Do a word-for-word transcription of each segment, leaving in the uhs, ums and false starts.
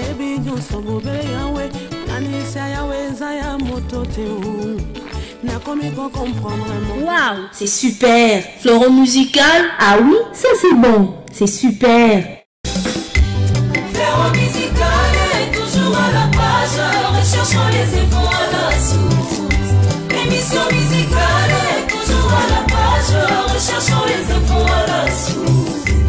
Waouh, c'est super. Fleuron musical. Ah oui, ça c'est bon. C'est super. Fleuron musical est toujours à la page, recherchons les infos à la source. L'émission musicale est toujours à la page, recherchons les infos à la source.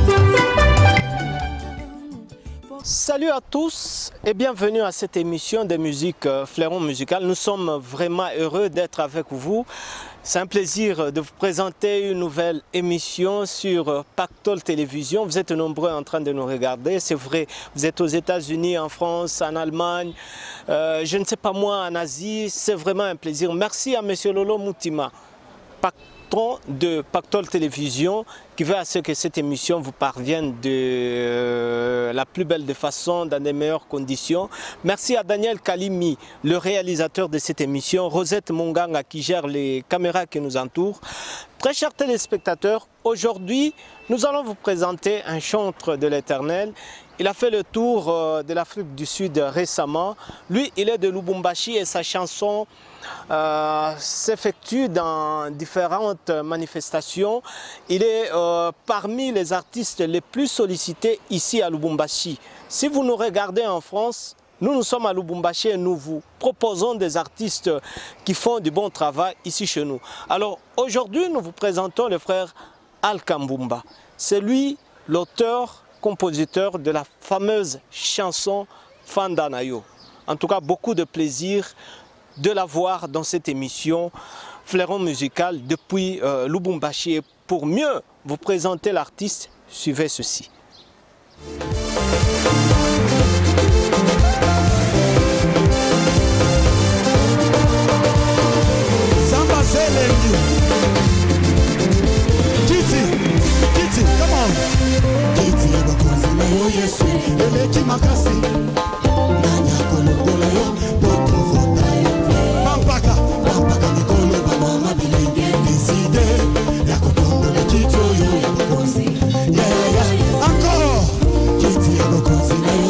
Salut à tous et bienvenue à cette émission de musique Fleuron musical. Nous sommes vraiment heureux d'être avec vous. C'est un plaisir de vous présenter une nouvelle émission sur Pactole Télévision. Vous êtes nombreux en train de nous regarder, c'est vrai. Vous êtes aux États-Unis, en France, en Allemagne, euh, je ne sais pas moi, en Asie. C'est vraiment un plaisir. Merci à M. Lolo Moutima, patron de Pactole Télévision, qui veut à ce que cette émission vous parvienne de euh, la plus belle des façons, dans les meilleures conditions. Merci à Daniel Kalimi, le réalisateur de cette émission, Rosette Monganga qui gère les caméras qui nous entourent. Très chers téléspectateurs, aujourd'hui, nous allons vous présenter un chantre de l'Éternel. Il a fait le tour euh, de l'Afrique du Sud récemment. Lui, il est de Lubumbashi et sa chanson euh, s'effectue dans différentes manifestations. Il est euh, parmi les artistes les plus sollicités ici à Lubumbashi. Si vous nous regardez en France, nous, nous sommes à Lubumbashi et nous vous proposons des artistes qui font du bon travail ici chez nous. Alors aujourd'hui, nous vous présentons le frère Alkambumba. C'est lui l'auteur, compositeur de la fameuse chanson Fandanayo. En tout cas, beaucoup de plaisir de la voir dans cette émission Fleuron musical depuis euh, Lubumbashi. Et pour mieux vous présenter l'artiste, suivez ceci. Oh yes, ele qui m'a cassé. Nanya kolokolo yo, d'autres votayo. Pampaka, pampaka mikolo ba mama bilenge décidé. Ya kotongo le kito yo ya kokosi. Yeah yeah, encore. Kiti ya kokosi na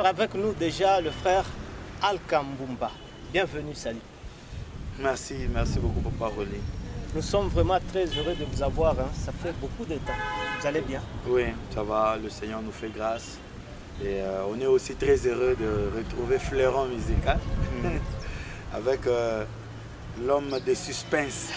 avec nous déjà le frère Alka Mbumba. Bienvenue, salut. Merci, merci beaucoup pour parler. Nous sommes vraiment très heureux de vous avoir, hein. Ça fait beaucoup de temps. Vous allez bien? Oui, ça va, le Seigneur nous fait grâce. Et euh, on est aussi très heureux de retrouver Fleuron Musical mmh. avec euh, l'homme des suspens.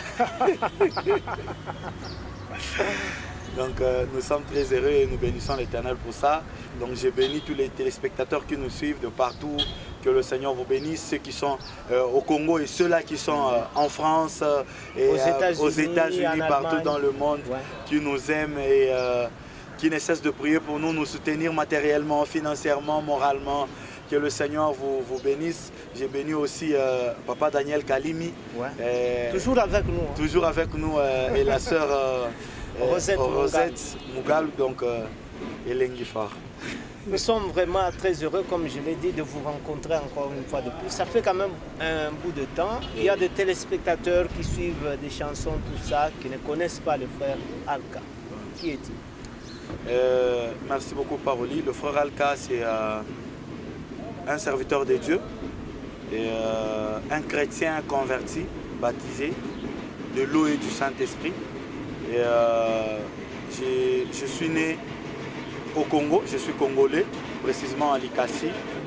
Donc euh, nous sommes très heureux et nous bénissons l'Éternel pour ça. Donc je bénis tous les téléspectateurs qui nous suivent de partout. Que le Seigneur vous bénisse, ceux qui sont euh, au Congo et ceux-là qui sont euh, en France euh, et aux États-Unis, États partout dans le monde, ouais. qui nous aiment et euh, qui ne cessent de prier pour nous, nous soutenir matériellement, financièrement, moralement. Que le Seigneur vous, vous bénisse. J'ai béni aussi euh, Papa Daniel Kalimi. Ouais. Et, toujours avec nous. Hein. Toujours avec nous euh, et la sœur euh, Rosette, Rosette Mugal, donc euh, Elengi Far. Nous sommes vraiment très heureux, comme je l'ai dit, de vous rencontrer encore une fois de plus. Ça fait quand même un bout de temps. Il y a des téléspectateurs qui suivent des chansons, tout ça, qui ne connaissent pas le frère Alka. Qui est-il? euh, Merci beaucoup, Paroli. Le frère Alka, c'est euh, un serviteur de Dieu, et, euh, un chrétien converti, baptisé, de l'eau et du Saint-Esprit. Et euh, je suis né au Congo, je suis congolais, précisément à Likasi.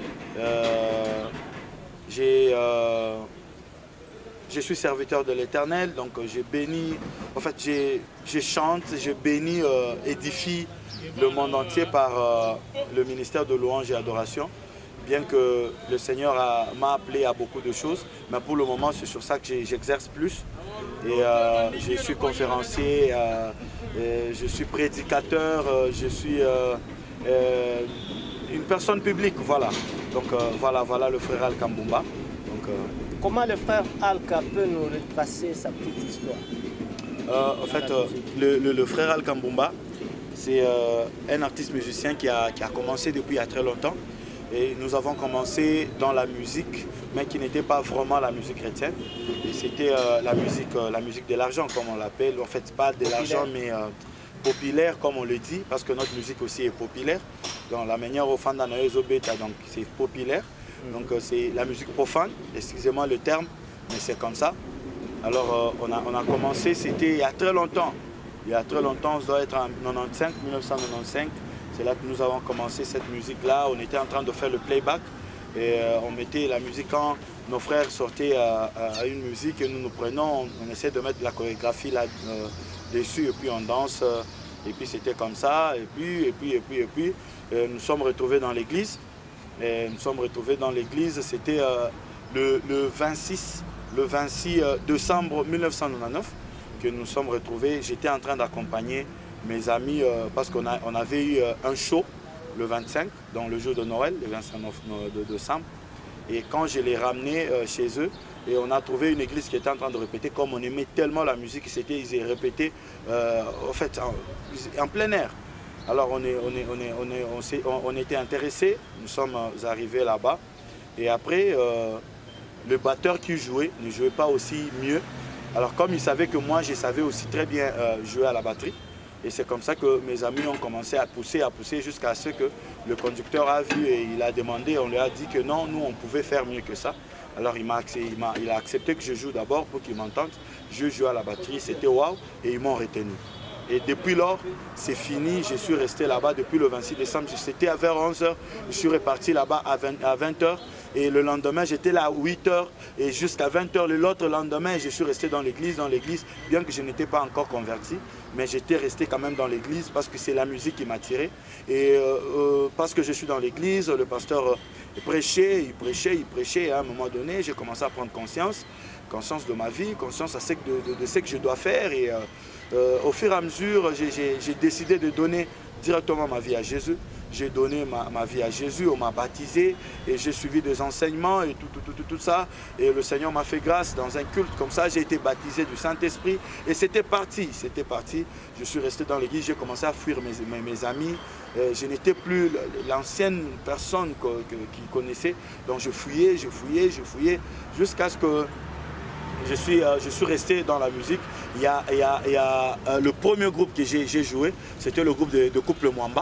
Euh, euh, je suis serviteur de l'Éternel, donc je bénis, en fait je chante, je bénis, euh, édifie le monde entier par euh, le ministère de louange et adoration. Bien que le Seigneur m'a appelé à beaucoup de choses, mais pour le moment c'est sur ça que j'exerce plus. Et euh, je suis conférencier, euh, et je suis prédicateur, euh, je suis euh, euh, une personne publique, voilà. Donc euh, voilà, voilà le frère Alka Mbumba. Donc, euh, comment le frère Alka peut nous retracer sa petite histoire? euh, En fait, euh, le, le, le frère Alka Mbumba, c'est euh, un artiste musicien qui a, qui a commencé depuis il y a très longtemps. Et nous avons commencé dans la musique, mais qui n'était pas vraiment la musique chrétienne. Et c'était euh, la musique, euh, la musique de l'argent, comme on l'appelle. En fait, pas de l'argent, mais euh, populaire, comme on le dit, parce que notre musique aussi est populaire. Dans la manière au fond bêta, donc c'est populaire. Donc euh, c'est la musique profane, excusez-moi le terme, mais c'est comme ça. Alors euh, on, a, on a commencé, c'était il y a très longtemps. Il y a très longtemps, ça doit être en mille neuf cent quatre-vingt-quinze. C'est là que nous avons commencé cette musique-là. On était en train de faire le playback et euh, on mettait la musique quand nos frères sortaient à, à une musique et nous nous prenons, on, on essaie de mettre de la chorégraphie là euh, dessus et puis on danse euh, et puis c'était comme ça et puis et puis et puis et puis euh, nous sommes retrouvés dans l'église et nous sommes retrouvés dans l'église. C'était euh, le, le vingt-six décembre mille neuf cent quatre-vingt-dix-neuf que nous sommes retrouvés. J'étais en train d'accompagner mes amis, euh, parce qu'on on avait eu euh, un show le vingt-cinq, dans le jour de Noël, le vingt-cinq de décembre. Et quand je les ramenais euh, chez eux, et on a trouvé une église qui était en train de répéter, comme on aimait tellement la musique, c'était, ils répétaient euh, en, fait, en, en plein air. Alors on, est, on, est, on, est, on, est, on, s'est, on, on était intéressés, nous sommes arrivés là-bas. Et après, euh, le batteur qui jouait ne jouait pas aussi mieux. Alors comme il savait que moi, je savais aussi très bien euh, jouer à la batterie. Et c'est comme ça que mes amis ont commencé à pousser, à pousser jusqu'à ce que le conducteur a vu et il a demandé, on lui a dit que non, nous on pouvait faire mieux que ça. Alors il, m'a, il, m'a, il a accepté que je joue d'abord pour qu'il m'entende. Je joue à la batterie, c'était waouh, et ils m'ont retenu. Et depuis lors, c'est fini, je suis resté là-bas depuis le vingt-six décembre. C'était vers onze heures, je suis reparti là-bas à vingt heures. Et le lendemain, j'étais là à huit heures et jusqu'à vingt heures. L'autre lendemain, je suis resté dans l'église, dans l'église, bien que je n'étais pas encore converti. Mais j'étais resté quand même dans l'église parce que c'est la musique qui m'a tiré. Et euh, euh, parce que je suis dans l'église, le pasteur euh, prêchait, il prêchait, il prêchait. Et à un moment donné, j'ai commencé à prendre conscience, conscience de ma vie, conscience de, de, de ce que je dois faire. Et euh, euh, au fur et à mesure, j'ai décidé de donner directement ma vie à Jésus. J'ai donné ma, ma vie à Jésus, on m'a baptisé et j'ai suivi des enseignements et tout, tout, tout, tout, tout ça. Et le Seigneur m'a fait grâce dans un culte comme ça. J'ai été baptisé du Saint-Esprit et c'était parti, c'était parti. Je suis resté dans l'église, j'ai commencé à fuir mes, mes, mes amis. Euh, je n'étais plus l'ancienne personne que, que, qu'ils connaissaient. Donc je fouillais, je fouillais, je fouillais jusqu'à ce que je suis, euh, je suis resté dans la musique. Il y a, il y a, il y a euh, le premier groupe que j'ai joué, c'était le groupe de, de Couple Mwamba.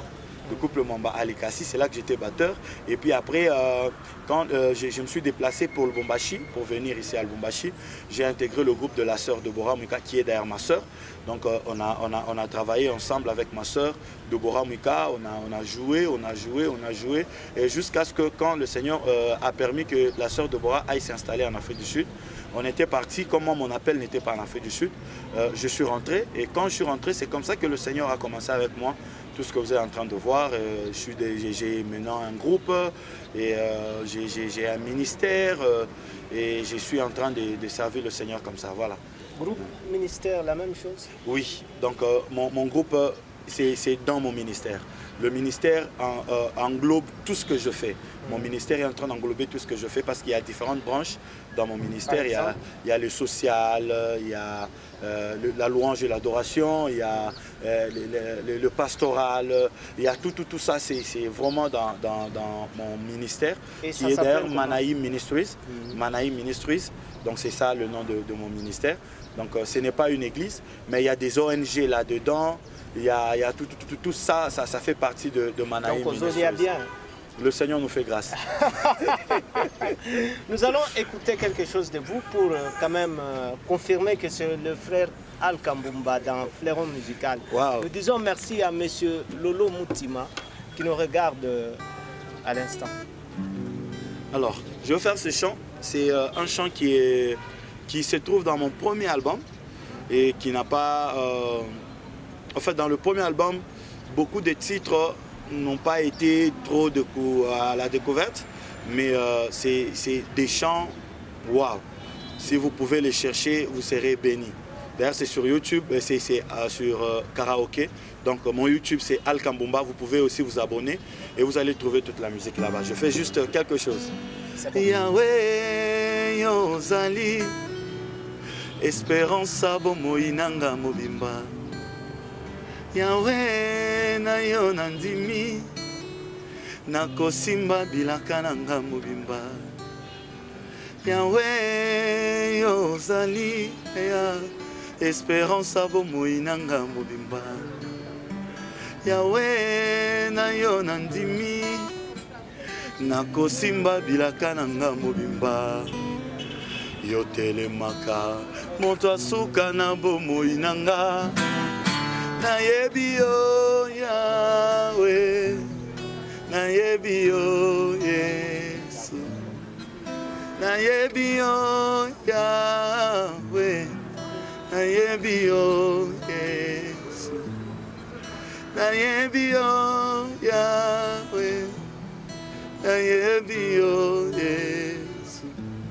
le couple Mwamba Alikasi, c'est là que j'étais batteur. Et puis après, euh, quand euh, je, je me suis déplacé pour le Lubumbashi, pour venir ici à Lubumbashi, j'ai intégré le groupe de la sœur Deborah Mwika qui est derrière ma sœur. Donc euh, on, a, on, a, on a travaillé ensemble avec ma sœur Deborah Mwika, on a, on a joué, on a joué, on a joué. Et jusqu'à ce que quand le Seigneur euh, a permis que la sœur Deborah aille s'installer en Afrique du Sud, on était parti, comme moi, mon appel n'était pas en Afrique du Sud, euh, je suis rentré. Et quand je suis rentré, c'est comme ça que le Seigneur a commencé avec moi. Tout ce que vous êtes en train de voir, euh, j'ai maintenant un groupe, et euh, j'ai un ministère, euh, et je suis en train de, de servir le Seigneur comme ça, voilà. Groupe, ministère, la même chose? Oui, donc euh, mon, mon groupe, euh, c'est dans mon ministère. Le ministère en, euh, englobe tout ce que je fais. Mon ministère est en train d'englober tout ce que je fais parce qu'il y a différentes branches dans mon ministère. Il y a, il y a le social, il y a euh, le, la louange et l'adoration, il y a euh, le, le, le pastoral, il y a tout, tout, tout ça, c'est vraiment dans, dans, dans mon ministère. Et qui est d'ailleurs Manaïm Ministries. Mm-hmm. Manaïm Ministries, donc c'est ça le nom de, de mon ministère. Donc euh, ce n'est pas une église, mais il y a des O N G là-dedans. Il y a, il y a tout, tout, tout, tout ça, ça, ça fait partie de, de Manaïm. Donc, vous y bien. Le Seigneur nous fait grâce. Nous allons écouter quelque chose de vous pour euh, quand même euh, confirmer que c'est le frère Al Kambumba dans Fleuron Musical. Wow. Nous disons merci à M. Lolo Moutima qui nous regarde euh, à l'instant. Alors, je vais faire ce chant. C'est euh, un chant qui, est, qui se trouve dans mon premier album et qui n'a pas... Euh, En fait, dans le premier album, beaucoup de titres n'ont pas été trop de à la découverte, mais euh, c'est des chants, waouh! Si vous pouvez les chercher, vous serez bénis. D'ailleurs, c'est sur YouTube, c'est euh, sur euh, Karaoke. Donc, euh, mon YouTube, c'est Al Kambumba. Vous pouvez aussi vous abonner et vous allez trouver toute la musique là-bas. Je fais juste quelque chose. Yahweh, Yozali, Espérance, Bomoinanga, Mobimba. Yahweh na yo nandimi nakosimba bilaka nanga mobimba. Yahweh yo zali ya espérance bomoi nanga mobimba. Yahweh na yo nandimi nakosimba bilaka nanga mobimba. Yo telemaka moto asuka na bomoi nanga. Nayebi yo Yahweh, nayebi yo Yesu, nayebi yo Yahweh, nayebi yo Yesu, nayebi yo Yahweh, nayebi yo Yesu,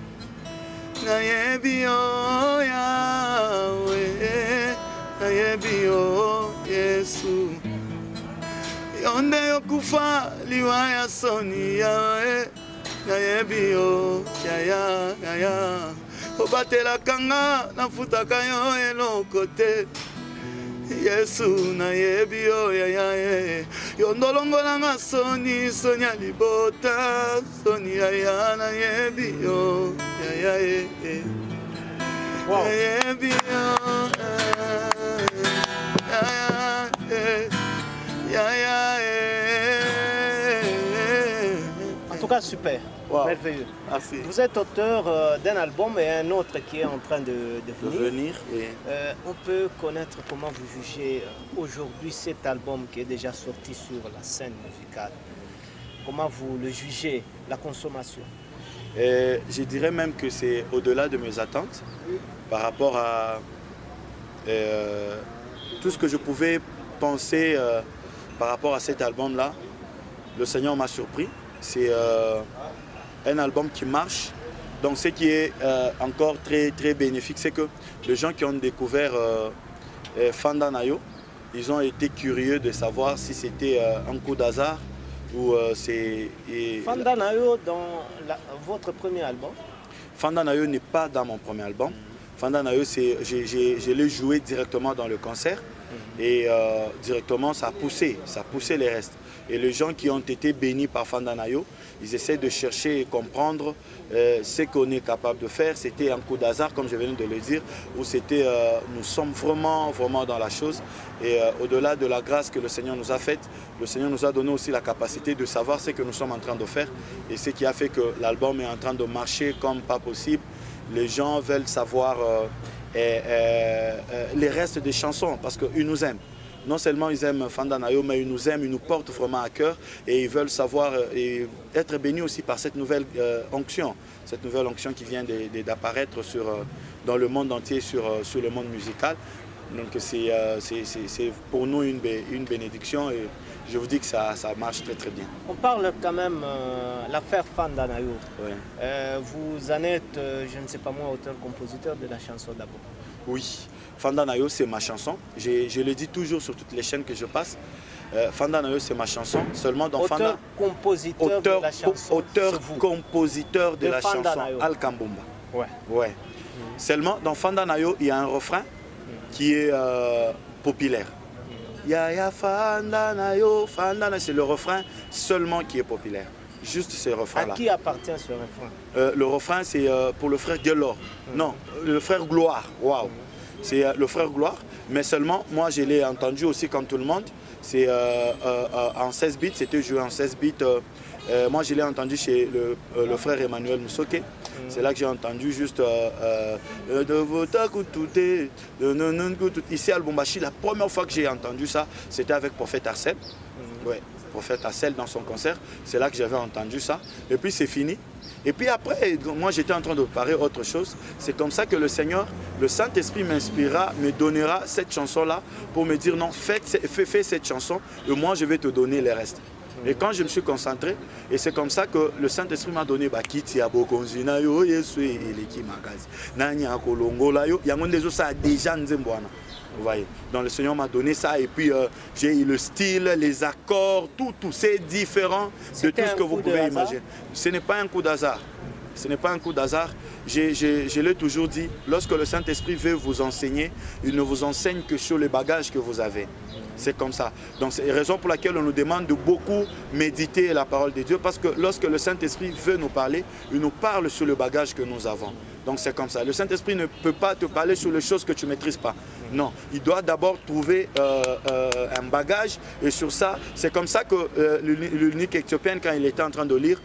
nayebi yo Yahweh, nayebi yo Yesu. Yonde yokufa liwaya soni Yahweh, nayebi yo yaya yaya. Obatela kanga nafutaka yo eloko te. Yesu nayebi yo yaya. Yondolongola nga soni soni ya libota soni yaya nayebi yo yaya. Wow. Nayebi yo En tout cas, super, wow. Merveilleux. Merci. Vous êtes auteur euh, d'un album et un autre qui est en train de, de venir. De venir oui. euh, on peut connaître comment vous jugez aujourd'hui cet album qui est déjà sorti sur la scène musicale. Comment vous le jugez, la consommation? Et je dirais même que c'est au-delà de mes attentes par rapport à euh, tout ce que je pouvais penser euh, par rapport à cet album-là. Le Seigneur m'a surpris. C'est euh, un album qui marche. Donc ce qui est euh, encore très, très bénéfique, c'est que les gens qui ont découvert euh, Fanda Nayo, ils ont été curieux de savoir si c'était euh, un coup d'hasard ou euh, c'est... Fanda Nayo dans la, votre premier album? Fanda Nayo n'est pas dans mon premier album. Fanda Nayo, je l'ai joué directement dans le concert. Et euh, directement, ça a poussé, ça a poussé les restes. Et les gens qui ont été bénis par Fandanayo, ils essaient de chercher et comprendre euh, ce qu'on est capable de faire. C'était un coup d'hasard, comme je viens de le dire, où c'était, euh, nous sommes vraiment, vraiment dans la chose. Et euh, au-delà de la grâce que le Seigneur nous a faite, le Seigneur nous a donné aussi la capacité de savoir ce que nous sommes en train de faire. Et ce qui a fait que l'album est en train de marcher comme pas possible. Les gens veulent savoir euh, et, euh, euh, les restes des chansons parce qu'ils nous aiment. Non seulement ils aiment Fandanayo, mais ils nous aiment, ils nous portent vraiment à cœur et ils veulent savoir euh, et être bénis aussi par cette nouvelle euh, onction, cette nouvelle onction qui vient d'apparaître sur, euh, dans le monde entier, sur, euh, sur le monde musical. Donc c'est euh, pour nous une, bé une bénédiction et je vous dis que ça, ça marche très très bien. On parle quand même de euh, l'affaire Fandanayo. Ouais. Euh, vous en êtes, euh, je ne sais pas moi, auteur-compositeur de la chanson d'abord. Oui, Fandanayo c'est ma chanson. Je le dis toujours sur toutes les chaînes que je passe. Euh, Fandanayo c'est ma chanson. Seulement dans Fanda... Auteur-compositeur auteur, de la chanson. Auteur-compositeur de, de la Fandanayo. chanson Alkambumba. Ouais. Ouais. Mmh. Seulement dans Fandanayo il y a un refrain qui est euh, populaire. Ya ya Fandanayo, Fandanayo, c'est le refrain seulement qui est populaire. Juste ce refrain-là. À qui appartient ce refrain? euh, Le refrain, c'est euh, pour le frère Gelor. Mmh. Non, le frère Gloire. Waouh. Mmh. C'est euh, le frère Gloire. Mais seulement, moi, je l'ai entendu aussi comme tout le monde. C'est euh, euh, en seize bits, c'était joué en seize bits. Euh, euh, moi, je l'ai entendu chez le, euh, le frère Emmanuel Moussoke. Mmh. C'est là que j'ai entendu juste euh, euh, de vota koutoute, de non koutoute. Ici à Lubumbashi, la première fois que j'ai entendu ça, c'était avec Prophète Arcel. Mmh. Ouais. Prophète Arcel dans son concert, c'est là que j'avais entendu ça. Et puis c'est fini. Et puis après, moi j'étais en train de préparer autre chose. C'est comme ça que le Seigneur, le Saint-Esprit m'inspirera, me donnera cette chanson-là pour me dire non, fais, fais, fais cette chanson et moi je vais te donner les restes. Et quand je me suis concentré, et c'est comme ça que le Saint-Esprit m'a donné Bakiti Abokonzina yo Yesu eleki magazi. Nanya kolongola yo, yangondezo ça déjà nzembwana. Vous voyez, donc le Seigneur m'a donné ça et puis euh, j'ai le style, les accords, tout, tout, c'est différent de tout ce que vous pouvez imaginer. Ce n'est pas un coup d'hasard. Ce n'est pas un coup d'hasard. Je l'ai toujours dit, lorsque le Saint-Esprit veut vous enseigner, il ne vous enseigne que sur les bagages que vous avez. C'est comme ça. Donc c'est la raison pour laquelle on nous demande de beaucoup méditer la parole de Dieu, parce que lorsque le Saint-Esprit veut nous parler, il nous parle sur le bagage que nous avons. Donc c'est comme ça. Le Saint-Esprit ne peut pas te parler sur les choses que tu ne maîtrises pas. Non, il doit d'abord trouver euh, euh, un bagage et sur ça, c'est comme ça que euh, l'unique éthiopien, quand il était en train de lire,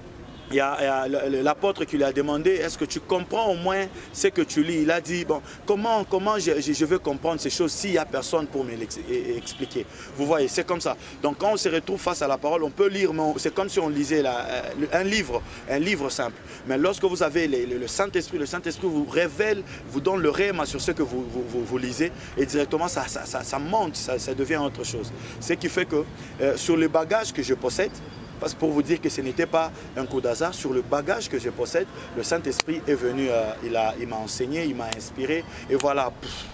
il y a, a l'apôtre qui lui a demandé, est-ce que tu comprends au moins ce que tu lis? Il a dit, bon, comment, comment je, je vais comprendre ces choses s'il n'y a personne pour me l'expliquer? Vous voyez, c'est comme ça. Donc quand on se retrouve face à la parole, on peut lire, c'est comme si on lisait la, un livre, un livre simple. Mais lorsque vous avez les, le, le Saint-Esprit, le Saint-Esprit vous révèle, vous donne le réma sur ce que vous, vous, vous, vous lisez, et directement ça, ça, ça, ça monte, ça, ça devient autre chose. Ce qui fait que euh, sur le bagage que je possède, parce que pour vous dire que ce n'était pas un coup d'hasard, sur le bagage que je possède, le Saint-Esprit est venu, euh, il m'a il enseigné, il m'a inspiré, et voilà.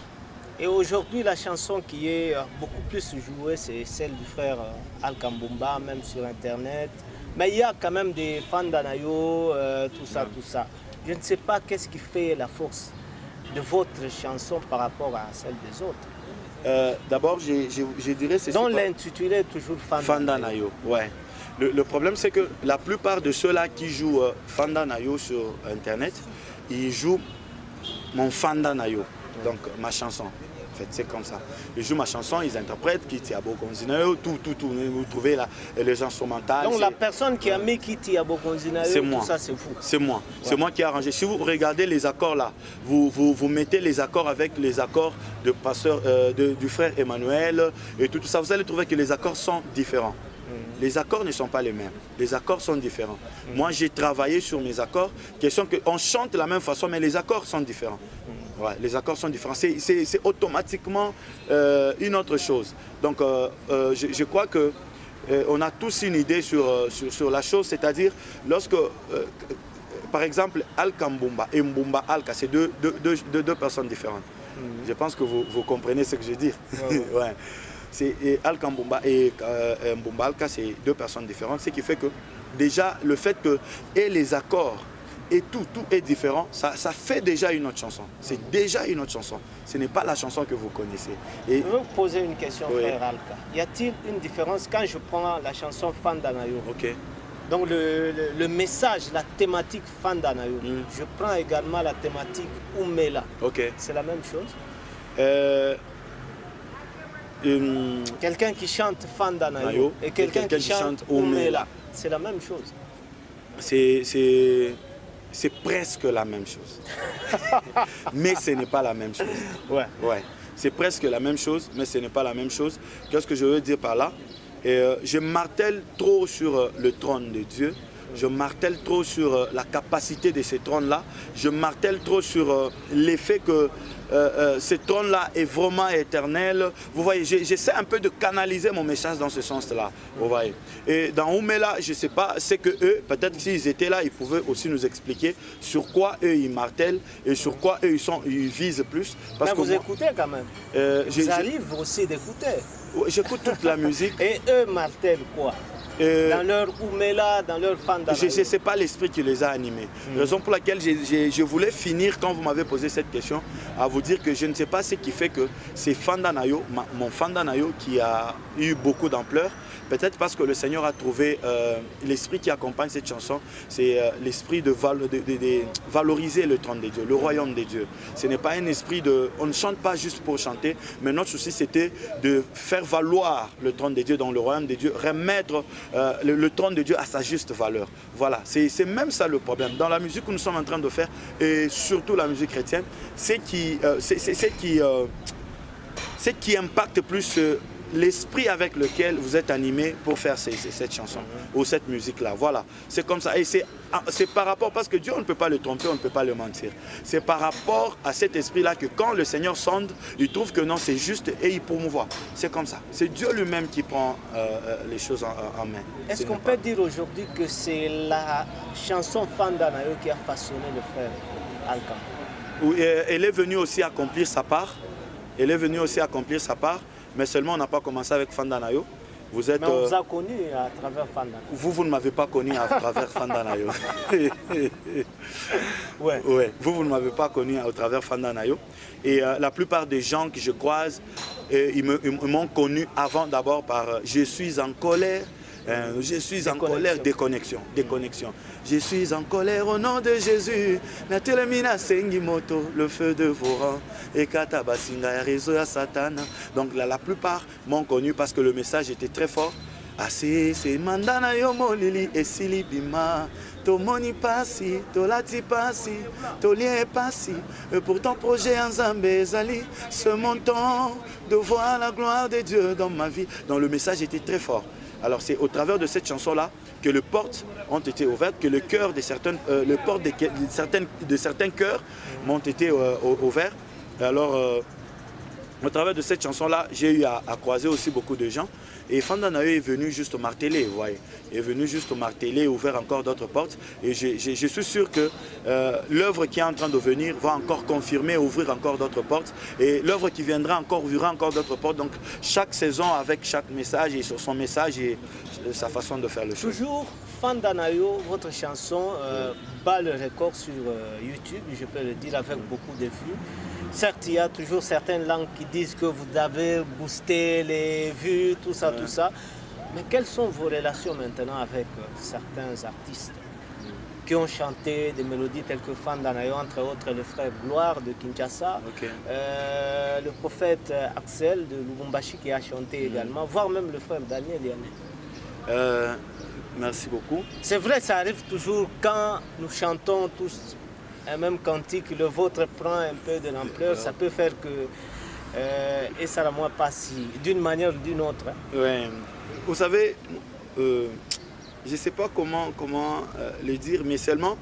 Et aujourd'hui, la chanson qui est beaucoup plus jouée, c'est celle du frère Alkambumba, même sur Internet. Mais il y a quand même des Fandanayo, euh, tout ça, tout ça. Je ne sais pas qu'est-ce qui fait la force de votre chanson par rapport à celle des autres. Euh, D'abord, je, je, je dirais... Dont l'intitulé est toujours Fandanayo. Fandanayo, ouais. Le, le problème, c'est que la plupart de ceux-là qui jouent euh, Fandanayo sur Internet, ils jouent mon Fandanayo, donc ma chanson. En fait, c'est comme ça. Ils jouent ma chanson, ils interprètent Kiti Abokonzinayo, tout, tout, tout. Vous trouvez là, les instrumentales. Donc la personne qui a mis Kiti Abokonzinayo, c'est moi. Tout ça, c'est vous. C'est moi. Ouais. C'est moi qui ai arrangé. Si vous regardez les accords là, vous, vous, vous mettez les accords avec les accords de pasteur, euh, de, du frère Emmanuel et tout, tout ça, vous allez trouver que les accords sont différents. Les accords ne sont pas les mêmes, les accords sont différents. Mmh. Moi, j'ai travaillé sur mes accords, question que on chante de la même façon, mais les accords sont différents. Mmh. Ouais, les accords sont différents. C'est automatiquement euh, une autre chose. Donc, euh, euh, je, je crois que euh, on a tous une idée sur, sur, sur la chose, c'est-à-dire lorsque, euh, par exemple, Alkambumba et Mbumba Alka, c'est deux, deux, deux, deux, deux personnes différentes. Mmh. Je pense que vous, vous comprenez ce que je dis. Ouais, ouais. Ouais. Alkambumba et euh, Mbumba Alka, c'est deux personnes différentes, ce qui fait que déjà le fait que et les accords et tout, tout est différent, ça, ça fait déjà une autre chanson. C'est déjà une autre chanson. Ce n'est pas la chanson que vous connaissez. Et... Je veux vous poser une question, oui. frère Alka. Y a-t-il une différence quand je prends la chanson Fandanayo? Ok. Donc le, le, le message, la thématique Fandanayo, mm. je prends également la thématique Oumela. Ok. C'est la même chose? Euh, um, quelqu'un qui chante Fandanayo et quelqu'un qui, qui chante Oumela, c'est la même chose? C'est presque la même chose. Mais ce n'est pas la même chose. Ouais. Ouais. C'est presque la même chose, mais ce n'est pas la même chose. Qu'est-ce que je veux dire par là? Et euh, je martèle trop sur euh, le trône de Dieu. Je martèle trop sur euh, la capacité de ce trône-là. Je martèle trop sur euh, l'effet que euh, euh, ce trône-là est vraiment éternel. Vous voyez, j'essaie un peu de canaliser mon message dans ce sens-là. Vous voyez. Et dans Oumela, je ne sais pas, c'est que eux, peut-être s'ils étaient là, ils pouvaient aussi nous expliquer sur quoi eux ils martèlent et sur quoi eux ils, sont, ils visent plus. Parce Mais que vous moi, écoutez quand même. Euh, vous arrivez aussi d'écouter. J'écoute toute la musique. Et eux martèlent quoi? Euh, dans leur Oumela, dans leur Fandanayo. Je ne sais pas l'esprit qui les a animés. Mm. Raison pour laquelle je, je, je voulais finir, quand vous m'avez posé cette question, à vous dire que je ne sais pas ce qui fait que c'est Fandanayo, ma, mon Fandanayo, qui a eu beaucoup d'ampleur. Peut-être parce que le Seigneur a trouvé euh, l'esprit qui accompagne cette chanson, c'est euh, l'esprit de, val de, de, de valoriser le trône de Dieu, le royaume de Dieu. Ce n'est pas un esprit de... On ne chante pas juste pour chanter, mais notre souci c'était de faire valoir le trône de Dieu dans le royaume de Dieu, remettre euh, le, le trône de Dieu à sa juste valeur. Voilà, c'est même ça le problème. Dans la musique que nous sommes en train de faire, et surtout la musique chrétienne, c'est qui, euh, c'est qui, euh, qui impacte plus... Euh, l'esprit avec lequel vous êtes animé pour faire ces, ces, cette chanson mm-hmm. ou cette musique-là. Voilà, c'est comme ça. Et c'est par rapport, parce que Dieu, on ne peut pas le tromper, on ne peut pas le mentir. C'est par rapport à cet esprit-là que quand le Seigneur sonde, il trouve que non, c'est juste et il promouvoit. C'est comme ça. C'est Dieu lui-même qui prend euh, les choses en, en main. Est-ce qu'on peut dire aujourd'hui que c'est la chanson Fandanayo qui a façonné le frère Alka? Oui, elle est venue aussi accomplir sa part. Elle est venue aussi accomplir sa part. Mais seulement on n'a pas commencé avec Fandanayo. Vous êtes, mais on vous a connu à travers Fandanayo. Vous, vous ne m'avez pas connu à travers Fandanayo. ouais. Ouais. Vous, vous ne m'avez pas connu à travers Fandanayo. Et euh, la plupart des gens que je croise, euh, ils m'ont connu avant d'abord par euh, « Je suis en colère ». Euh, je suis en colère, déconnexion, déconnexion. Je suis en colère au nom de Jésus. Le feu de vos rangs. Et Katabasinga réseau à Satan. Donc là, la plupart m'ont connu parce que le message était très fort. Assez, c'est mandana yomo lili et silibima. Tomoni passi, tolati passi, tolien passi. Pour ton projet en Zambé, Zali, ce montant de voir la gloire de Dieu dans ma vie. Donc le message était très fort. Alors c'est au travers de cette chanson-là que les portes ont été ouvertes, que le cœur de certaines, euh, le porte de, de, certaines, de certains cœurs m'ont été euh, ouverts. Alors euh, au travers de cette chanson-là, j'ai eu à, à croiser aussi beaucoup de gens. Et Fandanayo est venu juste marteler, vous voyez. Il est venu juste marteler, ouvrir encore d'autres portes. Et je, je, je suis sûr que euh, l'œuvre qui est en train de venir va encore confirmer, ouvrir encore d'autres portes. Et l'œuvre qui viendra encore ouvrira encore d'autres portes. Donc chaque saison avec chaque message et sur son message et sa façon de faire le show. Toujours Fandanayo, votre chanson euh, bat le record sur euh, YouTube, je peux le dire, avec beaucoup de vues. Certes, il y a toujours certaines langues qui disent que vous avez boosté les vues, tout ça, ouais. tout ça. Mais quelles sont vos relations maintenant avec euh, certains artistes qui ont chanté des mélodies telles que Fandanayo, entre autres le frère Gloire de Kinshasa, okay. euh, le prophète Axel de Lubumbashi qui a chanté mmh. également, voire même le frère Daniel Yanné. Euh, merci beaucoup. C'est vrai, ça arrive toujours quand nous chantons tous un même cantique, le vôtre prend un peu de l'ampleur, ça peut faire que euh, et ça la moi pas si d'une manière ou d'une autre. Hein. Ouais. Vous savez, euh, je ne sais pas comment, comment euh, le dire, mais seulement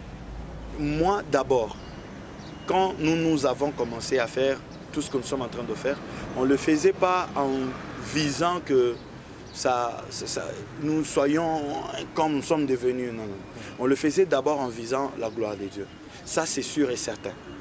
moi d'abord, quand nous, nous avons commencé à faire tout ce que nous sommes en train de faire, on ne le faisait pas en visant que ça, ça, nous soyons comme nous sommes devenus. Non, non. On le faisait d'abord en visant la gloire de Dieu. Ça, c'est sûr et certain.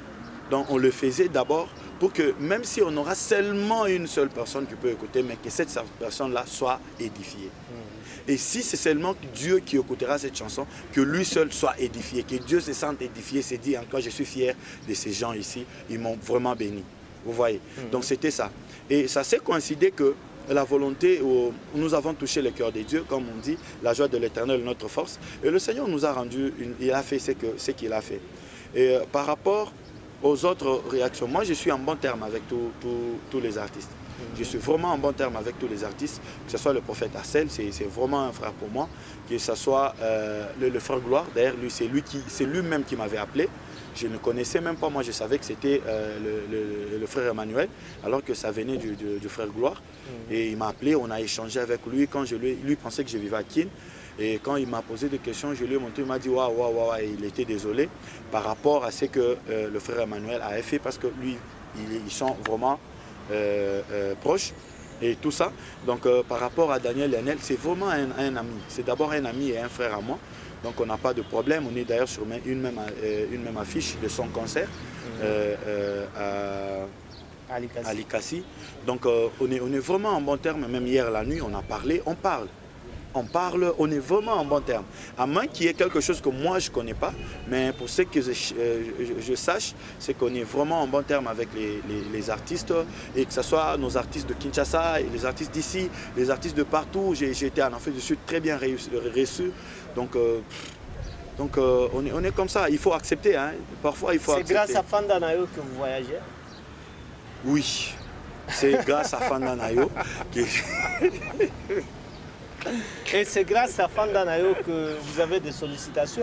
Donc on le faisait d'abord pour que même si on aura seulement une seule personne qui peut écouter, mais que cette personne-là soit édifiée. Mmh. Et si c'est seulement Dieu qui écoutera cette chanson, que lui seul soit édifié, que Dieu se sente édifié, se dit encore je suis fier de ces gens ici, ils m'ont vraiment béni. Vous voyez. Mmh. Donc c'était ça. Et ça s'est coïncidé que la volonté, où nous avons touché le cœur des dieux, comme on dit, la joie de l'éternel, notre force. Et le Seigneur nous a rendu, une, il a fait ce qu'il ce qu'il a fait. Et euh, par rapport aux autres réactions, moi je suis en bon terme avec tous les artistes. Je suis vraiment en bon terme avec tous les artistes, que ce soit le prophète Arcel, c'est vraiment un frère pour moi, que ce soit euh, le, le frère Gloire, d'ailleurs lui, c'est lui qui, c'est lui-même qui m'avait appelé. Je ne connaissais même pas, moi je savais que c'était euh, le, le, le frère Emmanuel, alors que ça venait du, du, du frère Gloire. Mmh. Et il m'a appelé, on a échangé avec lui, quand je lui, lui pensait que je vivais à Kin. Et quand il m'a posé des questions, je lui ai montré, il m'a dit waouh, waouh, waouh, et il était désolé par rapport à ce que euh, le frère Emmanuel avait fait, parce que lui, il, ils sont vraiment euh, euh, proches et tout ça. Donc euh, par rapport à Daniel Lionel, c'est vraiment un, un ami. C'est d'abord un ami et un frère à moi. Donc on n'a pas de problème. On est d'ailleurs sur une même, euh, une même affiche de son concert mmh. euh, euh, à Likasi. Donc euh, on, est, on est vraiment en bon terme. Même hier la nuit, on a parlé, on parle. On parle, on est vraiment en bon terme. À moins qu'il y ait quelque chose que moi je ne connais pas, mais pour ce que je, euh, je, je sache, c'est qu'on est vraiment en bon terme avec les, les, les artistes, et que ce soit nos artistes de Kinshasa, et les artistes d'ici, les artistes de partout. J'ai été en Afrique du Sud très bien reçu. Donc, euh, donc euh, on, est, on est comme ça, il faut accepter. Hein. Parfois, il faut accepter. C'est grâce à Fandanayo que vous voyagez? Oui, c'est grâce à Fandanayo que... Et c'est grâce à Fandanayo que vous avez des sollicitations.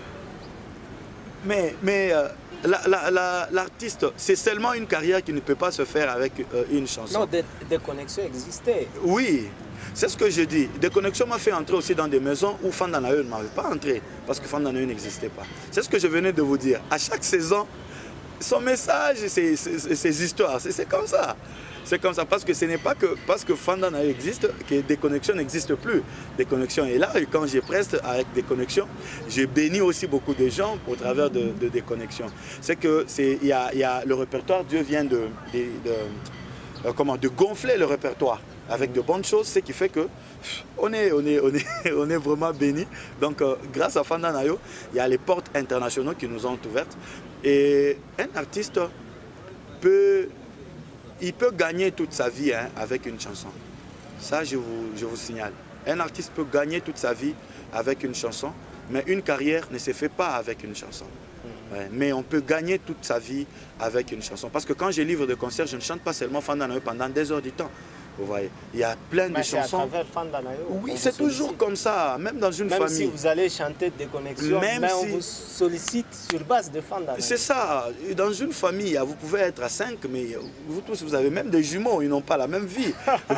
Mais, mais euh, l'artiste, la, la, c'est seulement une carrière qui ne peut pas se faire avec euh, une chanson. Non, des, des connexions existaient. Oui, c'est ce que je dis. Des connexions m'ont fait entrer aussi dans des maisons où Fandanayo ne m'avait pas entré, parce que Fandanayo n'existait pas. C'est ce que je venais de vous dire. À chaque saison, son message, ses, ses, ses histoires, c'est comme ça. C'est comme ça, parce que ce n'est pas que parce que Fandanayo existe que des connexions n'existent plus. Des connexions est là, et quand je preste avec des connexions, je bénis aussi beaucoup de gens au travers de, de des connexions. C'est que c'est il y a, y a le répertoire, Dieu vient de, de, de, euh, comment, de gonfler le répertoire avec de bonnes choses, ce qui fait que on est, on est, on est, on est vraiment bénis. Donc euh, grâce à Fandanayo, il y a les portes internationales qui nous ont ouvertes. Et un artiste peut... Il peut gagner toute sa vie hein, avec une chanson. Ça, je vous, je vous signale. Un artiste peut gagner toute sa vie avec une chanson, mais une carrière ne se fait pas avec une chanson. Ouais, mais on peut gagner toute sa vie avec une chanson. Parce que quand je livre des concerts, je ne chante pas seulement Fandanayo pendant des heures du temps. Vous voyez, il y a plein mais de chansons. À travers Fandanayo, oui, c'est toujours comme ça, même dans une même famille. Même si vous allez chanter des connexions, même mais si... on vous sollicite sur base de Fandanayo. C'est ça, dans une famille, vous pouvez être à cinq, mais vous tous, vous avez même des jumeaux, ils n'ont pas la même vie.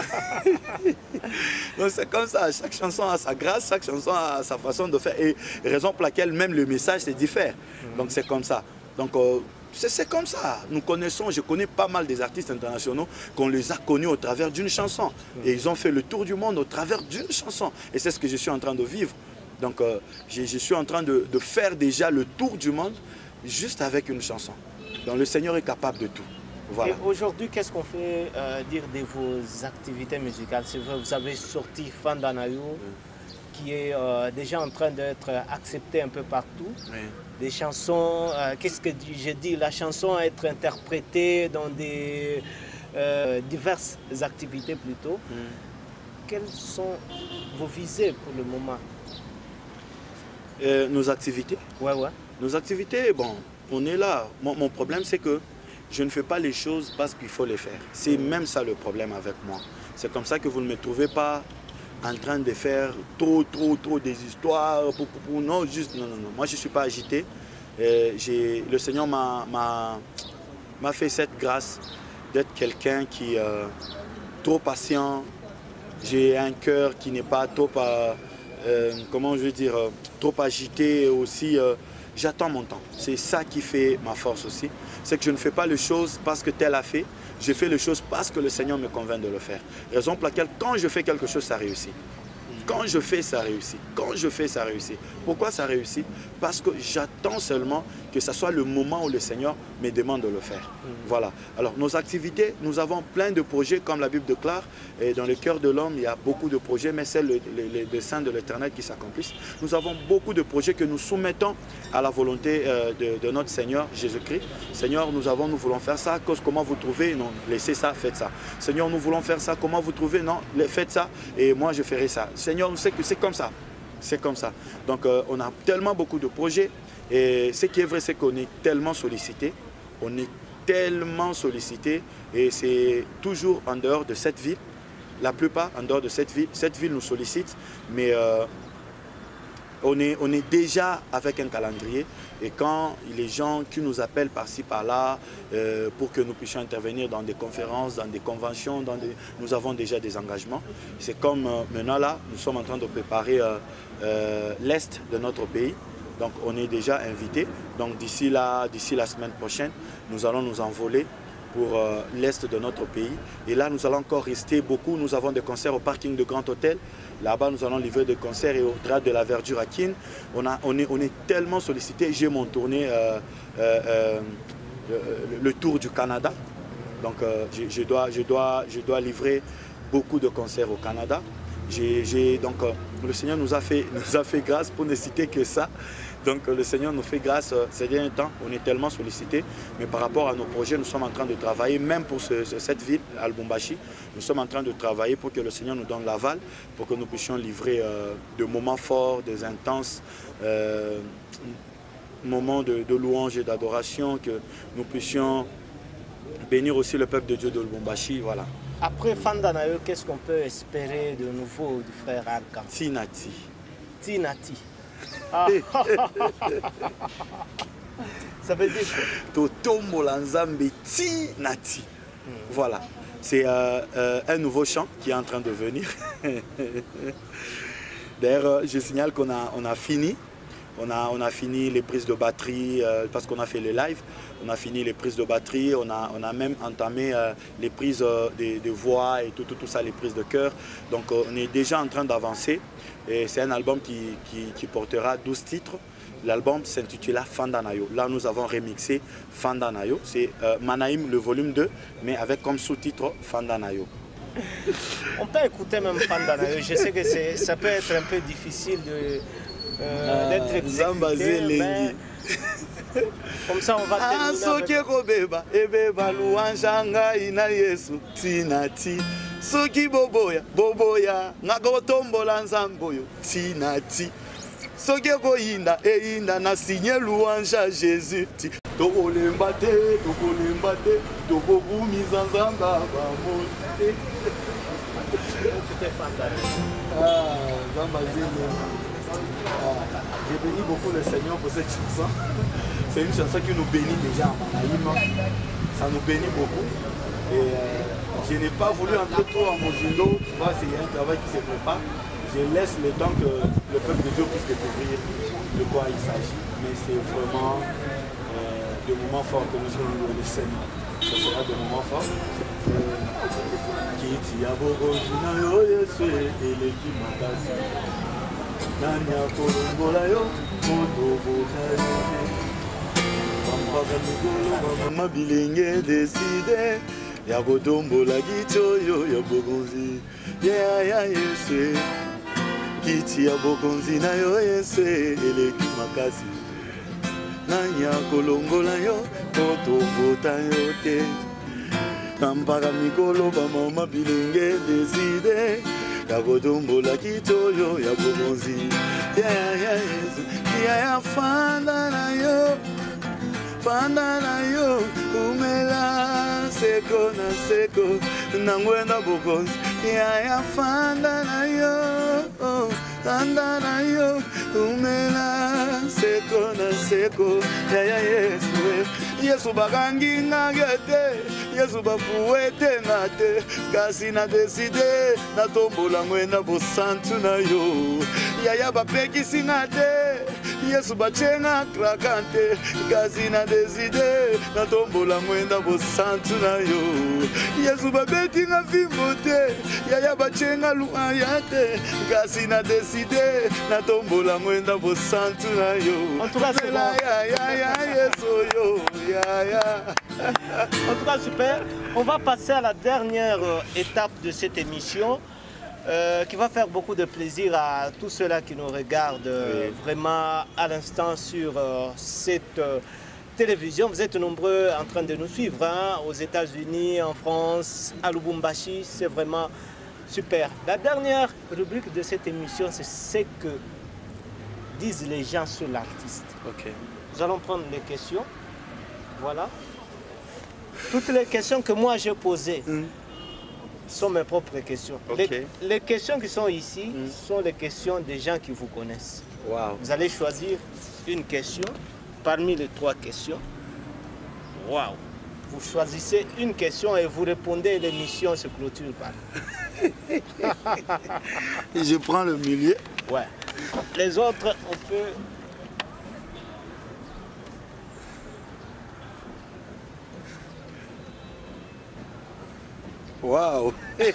Donc c'est comme ça, chaque chanson a sa grâce, chaque chanson a sa façon de faire, et raison pour laquelle même le message se diffère. Mm-hmm. Donc c'est comme ça. Donc, euh, c'est comme ça. Nous connaissons, je connais pas mal des artistes internationaux qu'on les a connus au travers d'une chanson. Et ils ont fait le tour du monde au travers d'une chanson. Et c'est ce que je suis en train de vivre. Donc euh, je, je suis en train de, de faire déjà le tour du monde juste avec une chanson. Donc le Seigneur est capable de tout. Voilà. Et aujourd'hui, qu'est-ce qu'on fait euh, dire de vos activités musicales? C'est vrai, vous avez sorti Fandanayo, oui, qui est euh, déjà en train d'être accepté un peu partout. Oui. Des chansons, euh, qu'est-ce que j'ai dit, la chanson à être interprétée dans des euh, diverses activités plutôt. Mm. Quelles sont vos visées pour le moment? euh, Nos activités? Ouais, ouais. Nos activités, bon, on est là. Mon, mon problème, c'est que je ne fais pas les choses parce qu'il faut les faire. C'est mm. même ça le problème avec moi. C'est comme ça que vous ne me trouvez pas en train de faire trop, trop, trop des histoires. Pour, pour, pour, non, juste, non, non, non. Moi, je ne suis pas agité. Euh, le Seigneur m'a fait cette grâce d'être quelqu'un qui est euh, trop patient. J'ai un cœur qui n'est pas trop, euh, euh, comment je veux dire, euh, trop agité aussi. Euh, J'attends mon temps. C'est ça qui fait ma force aussi. C'est que je ne fais pas les choses parce que tel a fait. Je fais les choses parce que le Seigneur me convainc de le faire. Raison pour laquelle quand je fais quelque chose, ça réussit. Quand je fais, ça réussit. Quand je fais, ça réussit. Pourquoi ça réussit? Parce que j'attends seulement que ce soit le moment où le Seigneur me demande de le faire. Mmh. Voilà. Alors, nos activités, nous avons plein de projets, comme la Bible déclare. Et dans le cœur de l'homme, il y a beaucoup de projets, mais c'est le, le, le dessein de l'Éternel qui s'accomplissent. Nous avons beaucoup de projets que nous soumettons à la volonté euh, de, de notre Seigneur Jésus-Christ. Seigneur, nous avons, nous voulons faire ça. Comment vous trouvez? Non, laissez ça, faites ça. Seigneur, nous voulons faire ça. Comment vous trouvez? Non, faites ça. Et moi, je ferai ça. Seigneur, nous savons que c'est comme ça. C'est comme ça. Donc, euh, on a tellement beaucoup de projets. Et ce qui est vrai, c'est qu'on est tellement sollicité. On est tellement sollicité. Et c'est toujours en dehors de cette ville. La plupart en dehors de cette ville. Cette ville nous sollicite. Mais euh, on, est, on est déjà avec un calendrier. Et quand les gens qui nous appellent par-ci, par-là, euh, pour que nous puissions intervenir dans des conférences, dans des conventions, dans des... nous avons déjà des engagements. C'est comme euh, maintenant là, nous sommes en train de préparer euh, euh, l'Est de notre pays. Donc on est déjà invités. Donc d'ici là, d'ici la semaine prochaine, nous allons nous envoler pour euh, l'Est de notre pays. Et là, nous allons encore rester beaucoup. Nous avons des concerts au parking de Grand Hôtel. Là-bas, nous allons livrer des concerts et au Théâtre de la Verdure à Kin. On, a, on, est, on est tellement sollicité. J'ai mon tournée, euh, euh, euh, le, le tour du Canada. Donc, euh, je, je, dois, je, dois, je dois livrer beaucoup de concerts au Canada. J'ai, j'ai, donc, euh, le Seigneur nous a, fait, nous a fait grâce, pour ne citer que ça. Donc le Seigneur nous fait grâce ces derniers temps, on est tellement sollicité, mais par rapport à nos projets, nous sommes en train de travailler, même pour ce, cette ville, à Lubumbashi, nous sommes en train de travailler pour que le Seigneur nous donne l'aval, pour que nous puissions livrer euh, de moments forts, des intenses euh, moments de, de louange et d'adoration, que nous puissions bénir aussi le peuple de Dieu de Lubumbashi, voilà. Après Fandanayo, qu'est-ce qu'on peut espérer de nouveau du frère Alka? Tinati. Tinati. Ah. Ça veut dire quoi? Totombola Nzambe Tinati. Voilà. C'est euh, euh, un nouveau chant qui est en train de venir. D'ailleurs, je signale qu'on a, on a fini. On a, on a fini les prises de batterie euh, parce qu'on a fait le live. On a fini les prises de batterie. On a, on a même entamé euh, les prises euh, de, de voix et tout, tout, tout ça, les prises de chœur. Donc euh, on est déjà en train d'avancer. Et c'est un album qui, qui, qui portera douze titres. L'album s'intitula Fandanayo. Là, nous avons remixé Fandanayo. C'est euh, Manaïm, le volume deux, mais avec comme sous-titre Fandanayo. On peut écouter même Fandanayo. Je sais que ça peut être un peu difficile de... Euh, d'être exécuté, mais comme ça on va terminer. Soki boboya, boboya, ngagotombola nzamboyo, tinati. Soki koyinda, eyinda na signé louange à Jésus. Tokolemba te, tokolemba te, tokobumiza nzamba bamote. Ah, nzamba zele. Je bénis beaucoup le Seigneur pour cette chanson. C'est une chanson qui nous bénit déjà en Manaïm. Ça nous bénit beaucoup. Et euh, je n'ai pas voulu entrer trop en Mozindo. Tu vois, c'est un travail qui se prépare. Je laisse le temps que le peuple de Dieu puisse découvrir de quoi il s'agit. Mais c'est vraiment euh, des moments forts que nous allons louer le Seigneur. Ce sera des moments forts. Kiti ya bogojina yo Yesu eleki makasi. Nani akolongola yo motoboka yo. Pampaka mikolo mama bilenge décidé. Ya kotombola kitoyo ya bokonzi. Yeah ya Yesu. Kiti ya bokonzi na yo Yesu eleki makasi. Nani akolongola yo motoboka yo te. Pampaka mikolo mama bilenge décidé. Ya kotombola kitoyo ya bokonzi. Yeah ya Yesu. Ya fanda na yo. Fanda na yo. Umela seko na seko. Nangwenda bokonzi. Ya ya fanda na yo. Fanda na yo. Umela seko na seko. Ya ya Yesu. Yesu bakangi ngagete. Yesu bafuete na te. Kasi na deside. Na tombola mwena bosantu na yo. Yaya bapekisi na te. Yesu bachenga krakante kasi na deside na tombola mwenda bosantu na yo Yesu babeti nga fimbo te yaya bachenga luaya te kasi na deside na tombola mwenda bosantu na yo En tout cas, c'est bon. ya ya ya Yesu yo ya ya. En tout cas, super. On va passer à la dernière euh, étape de cette émission euh, qui va faire beaucoup de plaisir à tous ceux-là qui nous regardent euh, Oui. vraiment à l'instant sur euh, cette euh, télévision. Vous êtes nombreux en train de nous suivre hein, aux États-Unis, en France, à Lubumbashi. C'est vraiment super. La dernière rubrique de cette émission, c'est ce que disent les gens sur l'artiste. Ok. Nous allons prendre les questions. Voilà. Toutes les questions que moi j'ai posées Mm. sont mes propres questions. Ok. Les, les questions qui sont ici Mm. sont les questions des gens qui vous connaissent. Wow. Vous allez choisir une question parmi les trois questions. Waouh! Vous choisissez une question et vous répondez et l'émission se clôture par. Et je prends le milieu. Ouais. Les autres, on peut. Waouh.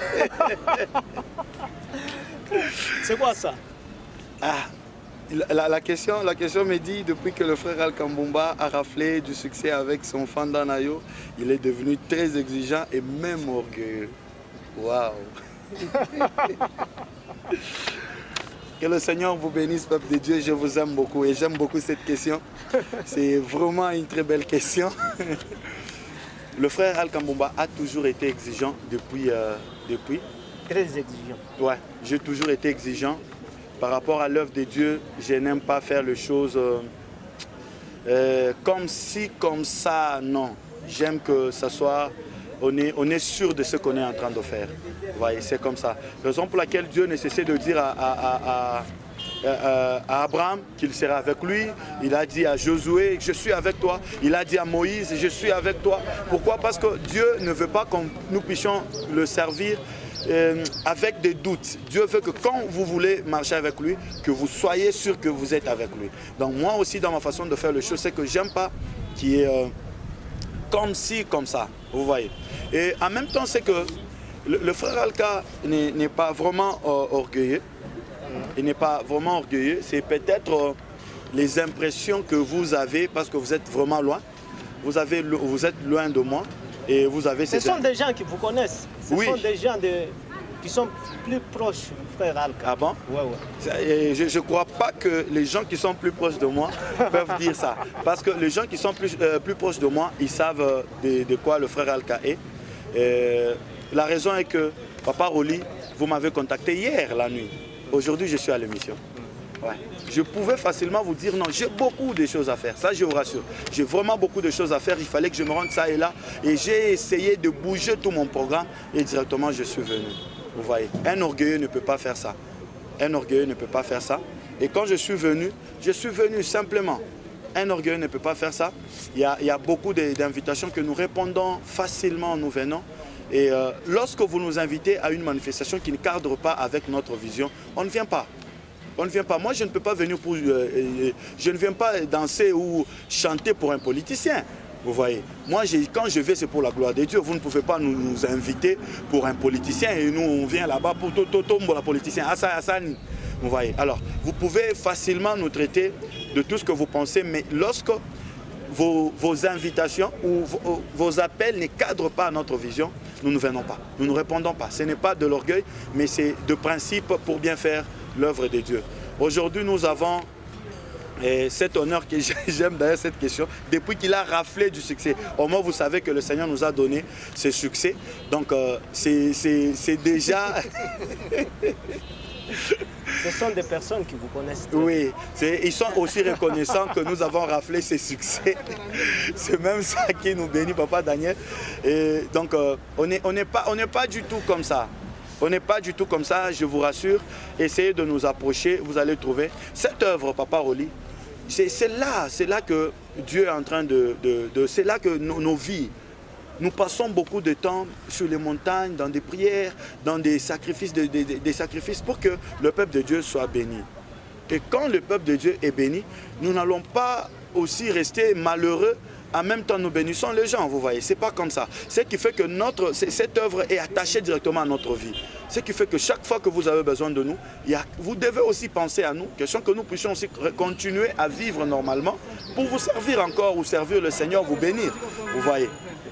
C'est quoi ça? Ah, la, la, question, la question me dit, depuis que le frère Al Kambumba a raflé du succès avec son Fanda Nayo, il est devenu très exigeant et même orgueilleux. Waouh. Que le Seigneur vous bénisse, peuple de Dieu. Je vous aime beaucoup et j'aime beaucoup cette question. C'est vraiment une très belle question. Le frère Al Kambumba a toujours été exigeant depuis... Euh, depuis. Très exigeant. Ouais, j'ai toujours été exigeant. Par rapport à l'œuvre de Dieu, je n'aime pas faire les choses euh, euh, comme si, comme ça, non. J'aime que ça soit, on est, on est sûr de ce qu'on est en train de faire. Vous voyez, c'est comme ça. Raison pour laquelle Dieu ne cessait de dire à, à, à, à, à, à Abraham qu'il serait avec lui. Il a dit à Josué, je suis avec toi. Il a dit à Moïse, je suis avec toi. Pourquoi? Parce que Dieu ne veut pas que nous puissions le servir Euh, avec des doutes. Dieu veut que quand vous voulez marcher avec lui, que vous soyez sûr que vous êtes avec lui. Donc moi aussi, dans ma façon de faire les choses, c'est que j'aime pas qui est euh, comme ci, comme ça. Vous voyez. Et en même temps, c'est que le, le frère Alka n'est pas vraiment euh, orgueilleux. Il n'est pas vraiment orgueilleux. C'est peut-être euh, les impressions que vous avez parce que vous êtes vraiment loin. Vous, avez, vous êtes loin de moi. Et vous avez Ce ces... sont des gens qui vous connaissent. Ce Oui. sont des gens de, qui sont plus proches du frère Alka. Ah bon? Ouais, ouais. Et je ne crois pas que les gens qui sont plus proches de moi peuvent dire ça. Parce que les gens qui sont plus, euh, plus proches de moi, ils savent de, de quoi le frère Alka est. Et la raison est que, Papa Roli, vous m'avez contacté hier la nuit. Aujourd'hui, je suis à l'émission. Ouais. Je pouvais facilement vous dire non, j'ai beaucoup de choses à faire, ça je vous rassure. J'ai vraiment beaucoup de choses à faire, il fallait que je me rende ça et là. Et j'ai essayé de bouger tout mon programme et directement je suis venu. Vous voyez, un orgueilleux ne peut pas faire ça. Un orgueilleux ne peut pas faire ça. Et quand je suis venu, je suis venu simplement. Un orgueilleux ne peut pas faire ça. Il y a, il y a beaucoup d'invitations que nous répondons facilement en nous venant. Et euh, lorsque vous nous invitez à une manifestation qui ne cadre pas avec notre vision, on ne vient pas. On ne vient pas. Moi, je ne peux pas venir pour... Euh, euh, je ne viens pas danser ou chanter pour un politicien. Vous voyez. Moi, quand je vais, c'est pour la gloire de Dieu. Vous ne pouvez pas nous, nous inviter pour un politicien et nous, on vient là-bas pour Tototombo, la politicien. Assa, Assani. Vous voyez. Alors, vous pouvez facilement nous traiter de tout ce que vous pensez, mais lorsque vos, vos invitations ou vos, vos appels ne cadrent pas à notre vision, nous ne venons pas. Nous ne répondons pas. Ce n'est pas de l'orgueil, mais c'est de principe pour bien faire l'œuvre de Dieu. Aujourd'hui, nous avons et cet honneur que j'aime d'ailleurs cette question, depuis qu'il a raflé du succès. Au moins, vous savez que le Seigneur nous a donné ce succès. Donc, euh, c'est déjà... Ce sont des personnes qui vous connaissent. Oui, ils sont aussi reconnaissants que nous avons raflé ce succès. C'est même ça qui nous bénit, Papa Daniel. Et donc, euh, on n'est on n'est pas, on n'est pas du tout comme ça. On n'est pas du tout comme ça, je vous rassure. Essayez de nous approcher, vous allez trouver. Cette œuvre, Papa Roli, c'est là, c'est là que Dieu est en train de... de, de c'est là que nos, nos vies, nous passons beaucoup de temps sur les montagnes, dans des prières, dans des sacrifices, de, de, de, des sacrifices pour que le peuple de Dieu soit béni. Et quand le peuple de Dieu est béni, nous n'allons pas aussi rester malheureux. En même temps, nous bénissons les gens, vous voyez. Ce n'est pas comme ça. Ce qui fait que notre, cette œuvre est attachée directement à notre vie. Ce qui fait que chaque fois que vous avez besoin de nous, il y a, vous devez aussi penser à nous, question que nous puissions aussi continuer à vivre normalement pour vous servir encore ou servir le Seigneur, vous bénir, vous voyez.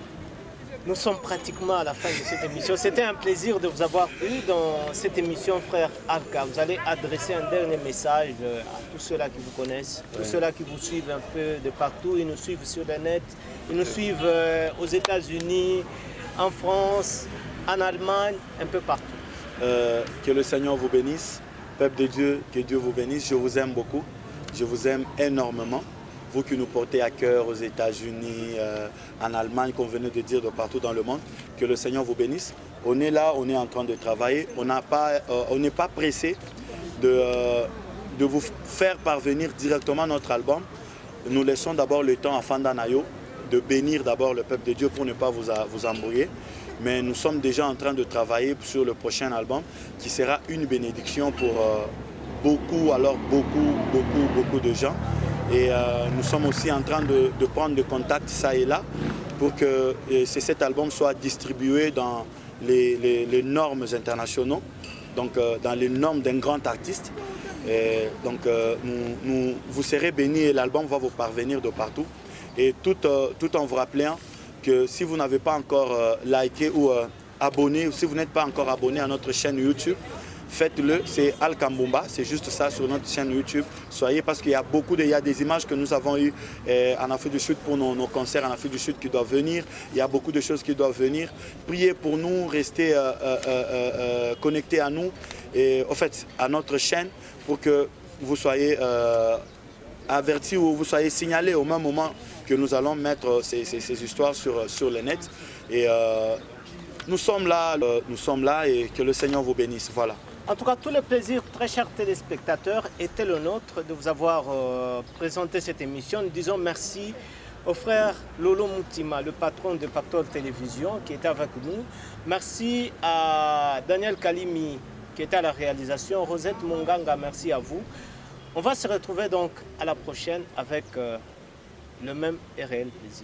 Nous sommes pratiquement à la fin de cette émission. C'était un plaisir de vous avoir eu dans cette émission, frère Alka. Vous allez adresser un dernier message à tous ceux-là qui vous connaissent, tous ouais. ceux-là qui vous suivent un peu de partout. Ils nous suivent sur le net, ils nous suivent aux États-Unis, en France, en Allemagne, un peu partout. Euh, que le Seigneur vous bénisse. Peuple de Dieu, que Dieu vous bénisse. Je vous aime beaucoup. Je vous aime énormément. Vous qui nous portez à cœur aux États-Unis, euh, en Allemagne, comme venez de dire de partout dans le monde, que le Seigneur vous bénisse. On est là, on est en train de travailler, on n'a pas, euh, on n'est pas pressé de, euh, de vous faire parvenir directement notre album. Nous laissons d'abord le temps à Fandanayo de bénir d'abord le peuple de Dieu pour ne pas vous, vous embrouiller. Mais nous sommes déjà en train de travailler sur le prochain album qui sera une bénédiction pour euh, beaucoup, alors beaucoup, beaucoup, beaucoup de gens. Et euh, nous sommes aussi en train de, de prendre des contacts ça et là pour que et cet album soit distribué dans les, les, les normes internationaux, donc euh, dans les normes d'un grand artiste. Et donc euh, nous, nous, vous serez bénis et l'album va vous parvenir de partout. Et tout, euh, tout en vous rappelant que si vous n'avez pas encore euh, liké ou euh, abonné, ou si vous n'êtes pas encore abonné à notre chaîne YouTube, faites-le, c'est Alka Mbumba, c'est juste ça sur notre chaîne YouTube. Soyez, parce qu'il y a beaucoup de, il y a des images que nous avons eues eh, en Afrique du Sud pour nos, nos concerts en Afrique du Sud qui doivent venir. Il y a beaucoup de choses qui doivent venir. Priez pour nous, restez euh, euh, euh, connectés à nous et en fait à notre chaîne pour que vous soyez euh, avertis ou vous soyez signalés au même moment que nous allons mettre ces, ces, ces histoires sur, sur le net. Et euh, nous sommes là, nous sommes là et que le Seigneur vous bénisse. Voilà. En tout cas, tout le plaisir, très chers téléspectateurs, était le nôtre de vous avoir euh, présenté cette émission. Nous disons merci au frère Lolo Moutima, le patron de Pactole Télévision, qui était avec nous. Merci à Daniel Kalimi, qui était à la réalisation. Rosette Monganga, merci à vous. On va se retrouver donc à la prochaine avec euh, le même et réel plaisir.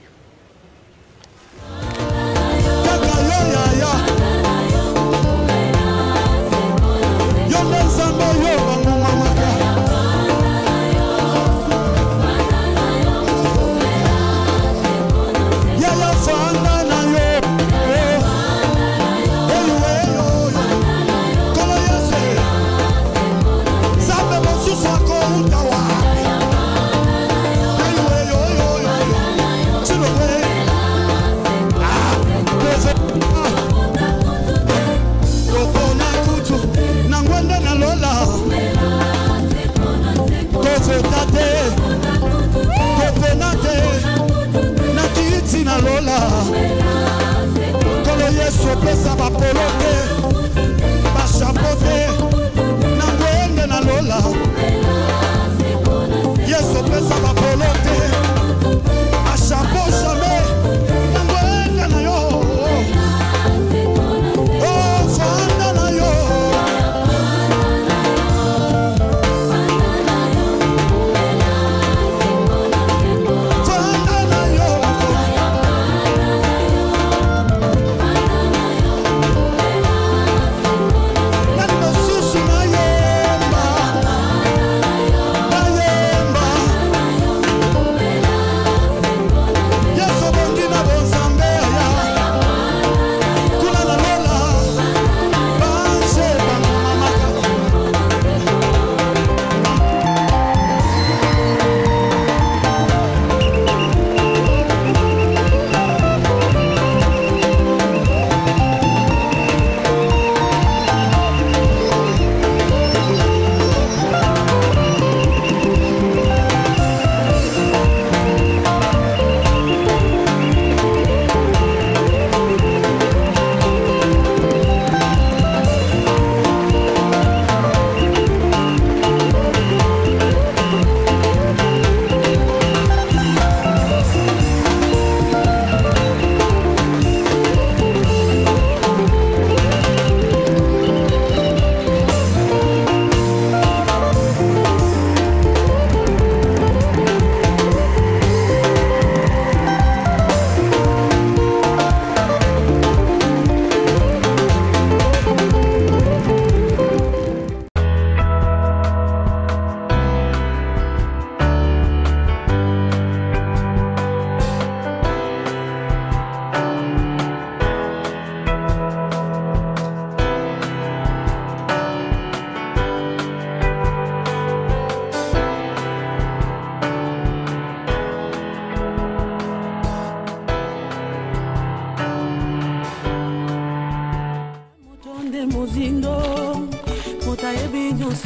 Pesa ba polote, ba chapote, na ngwende na lola. Yeso pesa ba polote, ba chapo jamais, na ngwende na yo. Oh, fanda na yo. Fanda na yo.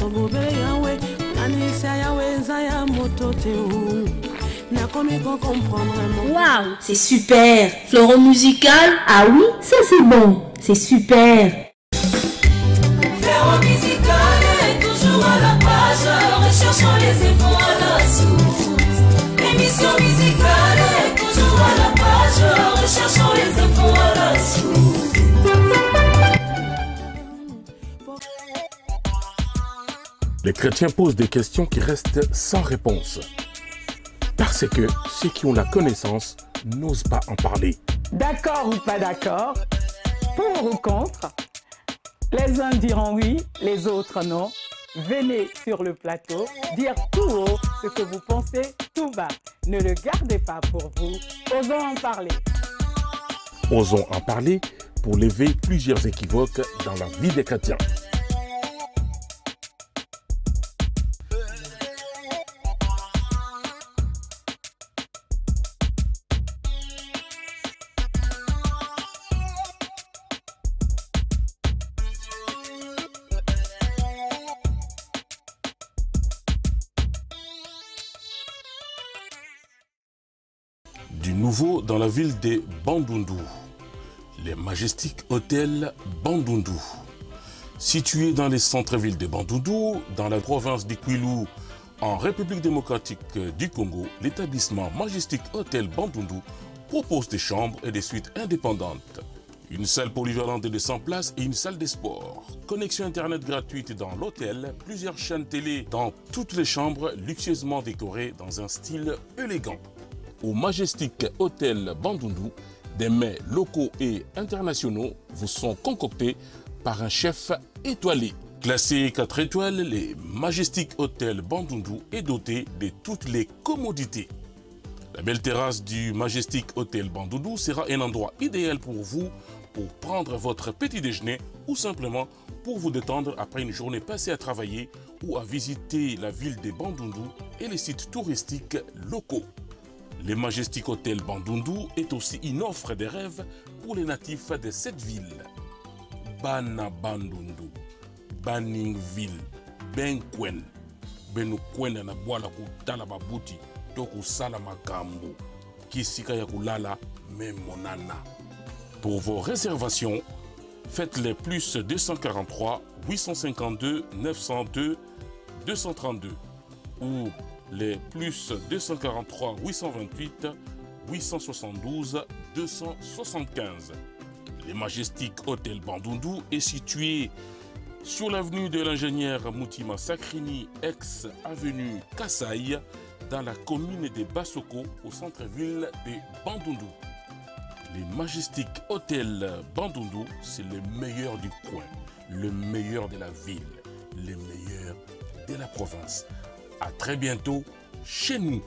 Waouh, c'est super. Fleuron musical, ah oui, ça c'est bon, c'est super. Fleuron musical est toujours à la page, recherchons les infos à la source. L'émission musicale est toujours à la page, recherchons les infos à la source. Les chrétiens posent des questions qui restent sans réponse. Parce que ceux qui ont la connaissance n'osent pas en parler. D'accord ou pas d'accord, pour ou contre, les uns diront oui, les autres non. Venez sur le plateau dire tout haut ce que vous pensez tout bas. Ne le gardez pas pour vous, osons en parler. Osons en parler pour lever plusieurs équivoques dans la vie des chrétiens. Du nouveau dans la ville de Bandundu, les Majestic Hotel Bandundu. Situé dans les centres-villes de Bandundu, dans la province de Kwilu, en République démocratique du Congo, l'établissement Majestic Hotel Bandundu propose des chambres et des suites indépendantes. Une salle polyvalente de cent places et une salle de sport. Connexion internet gratuite dans l'hôtel, plusieurs chaînes télé dans toutes les chambres luxueusement décorées dans un style élégant. Au Majestic Hotel Bandundu, des mets locaux et internationaux vous sont concoctés par un chef étoilé. Classé quatre étoiles, les Majestic Hotel Bandundu est doté de toutes les commodités. La belle terrasse du Majestic Hotel Bandundu sera un endroit idéal pour vous pour prendre votre petit déjeuner ou simplement pour vous détendre après une journée passée à travailler ou à visiter la ville de Bandundu et les sites touristiques locaux. Le Majestic Hotel Bandundu est aussi une offre de rêve pour les natifs de cette ville. Bana Bandundu, Baningville, Benkwen, Benukwen na bwala kutala babuti, toku sala makambo, kisika ya kulala memonana. Pour vos réservations, faites-les plus deux cent quarante-trois huit cent cinquante-deux neuf cent deux deux cent trente-deux ou les plus deux cent quarante-trois huit cent vingt-huit huit cent soixante-douze deux cent soixante-quinze. Le Majestic Hotel Bandundu est situé sur l'avenue de l'ingénieur Moutima Sakrini, ex-avenue Kassai, dans la commune de Bassoko, au centre-ville de Bandundu. Le Majestic Hotel Bandundu, c'est le meilleur du coin, le meilleur de la ville, le meilleur de la province. À très bientôt chez nous.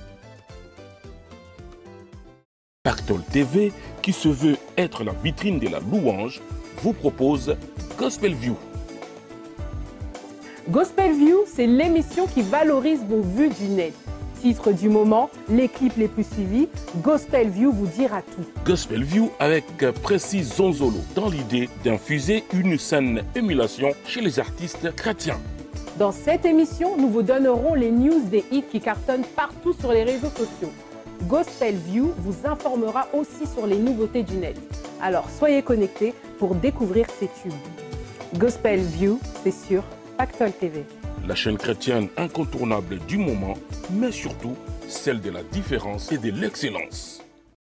Pactol T V, qui se veut être la vitrine de la louange, vous propose Gospel View. Gospel View, c'est l'émission qui valorise vos vues du net. Titre du moment, les clips les plus suivis, Gospel View vous dira tout. Gospel View avec Précis Zonzolo, dans l'idée d'infuser une saine émulation chez les artistes chrétiens. Dans cette émission, nous vous donnerons les news des hits qui cartonnent partout sur les réseaux sociaux. Gospel View vous informera aussi sur les nouveautés du net. Alors soyez connectés pour découvrir ces tubes. Gospel View, c'est sur Pactol T V. La chaîne chrétienne incontournable du moment, mais surtout celle de la différence et de l'excellence.